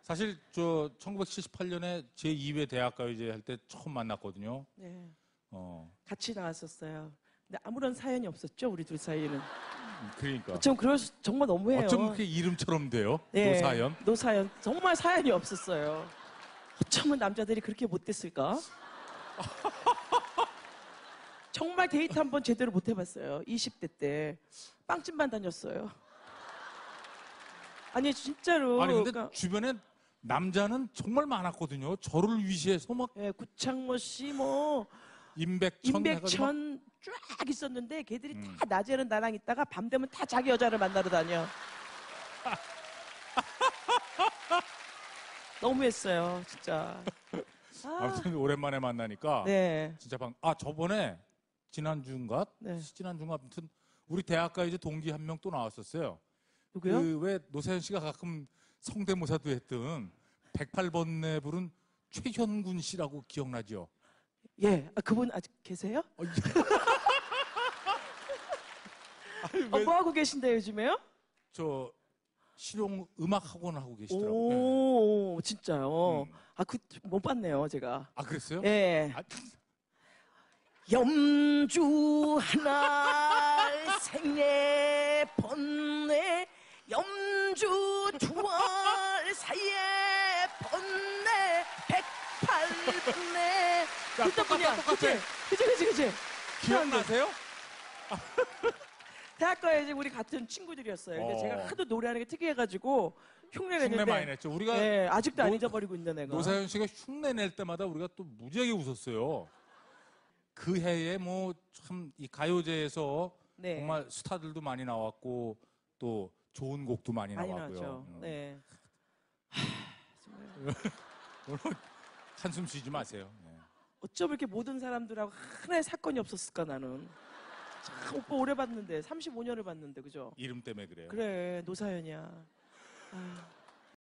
사실 저 1978년에 제 2회 대학가요제 할 때 처음 만났거든요. 네. 같이 나왔었어요. 근데 아무런 사연이 없었죠, 우리 둘 사이에는. 그러니까. 정말 너무해요. 어쩜 그렇게 이름처럼 돼요? 네, 노사연? 노사연. 정말 사연이 없었어요. 어쩌면 남자들이 그렇게 못됐을까? 정말 데이트 한번 제대로 못 해봤어요. 20대 때. 빵집만 다녔어요. 아니, 진짜로. 아니, 근데 주변에 남자는 정말 많았거든요. 저를 위시해서 막. 예, 구창모 씨, 뭐. 임백천 쫙 있었는데, 걔들이 다 낮에는 나랑 있다가 밤 되면 다 자기 여자를 만나러 다녀. 너무했어요, 진짜. 아무튼 오랜만에 만나니까. 네. 진짜 저번에 지난주인가? 네. 지난주인가? 아무튼 우리 대학가 이제 동기 한 명 또 나왔었어요. 누구요? 그 왜 노사연 씨가 가끔 성대모사도 했던 108번에 부른 최현군 씨라고 기억나죠? 예. 그분 아직 계세요? 뭐 하고 계신데 요즘에요? 저 실용 음악 학원 하고 계시더라고요. 오, 진짜요? 못 봤네요, 제가. 그랬어요? 예. 염주 하나 생애 번뇌 염주 두알 사이에 번뇌 108번뇌 그때 분이야. 그치. 기억나세요? 대학가에 이제 우리 같은 친구들이었어요. 근데 제가 하도 노래하는 게 특이해가지고 흉내를 흉내 냈는데 많이 냈죠. 우리가 네, 아직도 안 잊어버리고 있는 애가. 노사연 씨가 흉내 낼 때마다 우리가 또 무지하게 웃었어요. 그 해에 뭐 참 이 가요제에서 네. 정말 스타들도 많이 나왔고 또 좋은 곡도 많이 나왔고요. 나왔죠. 네. 오늘 한숨 쉬지 마세요. 네. 어쩜 이렇게 모든 사람들하고 하나의 사건이 없었을까 나는. 참 오빠 오래 봤는데 35년을 봤는데 그죠? 이름 때문에 그래요. 그래 노사연이야.